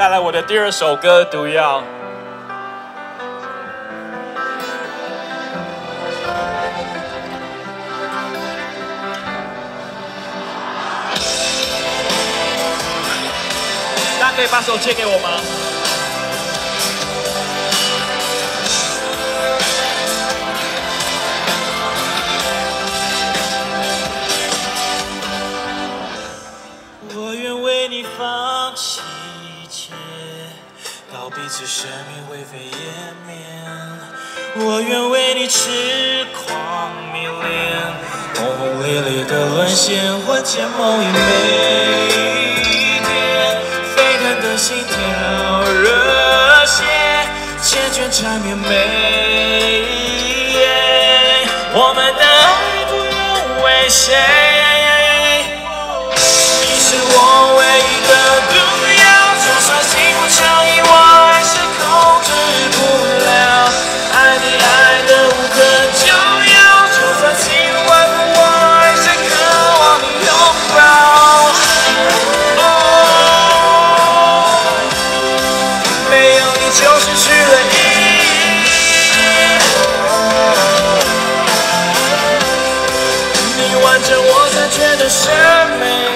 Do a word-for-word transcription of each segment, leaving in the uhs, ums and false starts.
带来我的第二首歌《毒药》。大家可以把手借给我吗？ 我愿为你放弃一切，到彼此生命灰飞烟灭。我愿为你痴狂迷恋，轰轰烈烈的沦陷，魂牵梦萦每天，沸腾的心跳热血，缱绻缠绵每夜。我们的爱不用为谁。 是我唯一的毒药，就算心不强硬，我还是控制不了。爱你爱的无可救药，就算情万苦，我还是渴望你拥抱。哦，没有你就失去了意义，你完整我才觉得生命。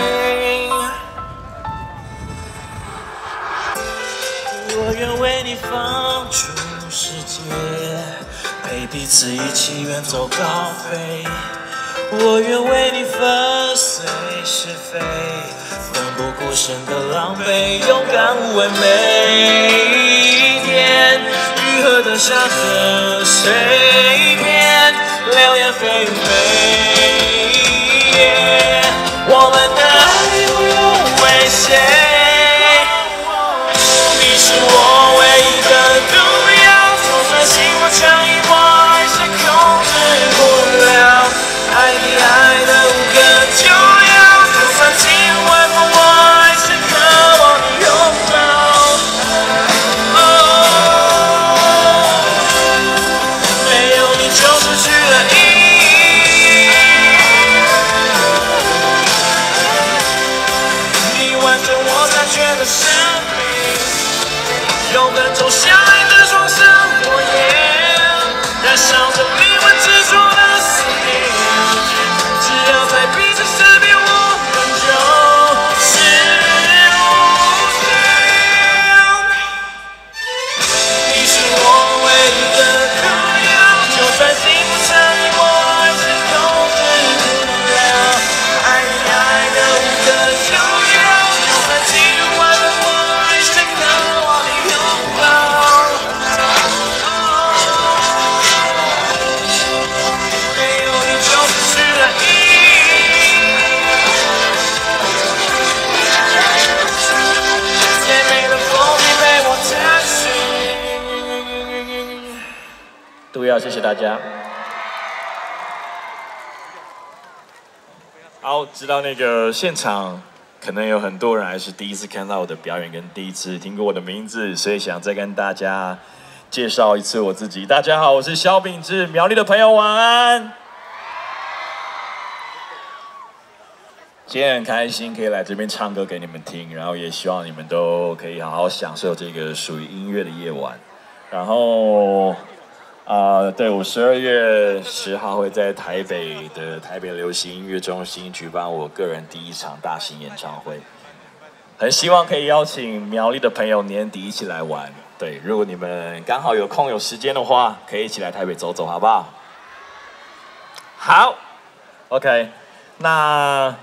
我愿为你放逐世界，陪彼此一起远走高飞。我愿为你粉碎是非，奋不顾身的狼狈，勇敢无畏每天。愈合的山河水边，流言蜚语每夜。我们的爱不用为谁。 是我唯一的毒药，就算心不强硬，我还是控制不了。爱你爱的无可救药，就算情万苦，我还是渴望你拥抱。哦，没有你就失去了意义，你完整我才觉得生命。 永恒中相爱的双生火焰，燃烧着灵魂执着的思念。只要在彼此身边，我们就是无限。你是我唯一的毒药，就算心不强硬，我还是控制不了。爱你爱的无可救药，就算情万苦，我还是渴望你。 毒药，谢谢大家。好，知道那个现场可能有很多人还是第一次看到我的表演，跟第一次听过我的名字，所以想再跟大家介绍一次我自己。大家好，我是萧秉治，苗栗的朋友晚安。今天很开心可以来这边唱歌给你们听，然后也希望你们都可以好好享受这个属于音乐的夜晚。然后。 啊、呃，对，我十二月十号会在台北的台北流行音乐中心举办我个人第一场大型演唱会，很希望可以邀请苗栗的朋友年底一起来玩。对，如果你们刚好有空有时间的话，可以一起来台北走走，好不好？好 ，OK， 那。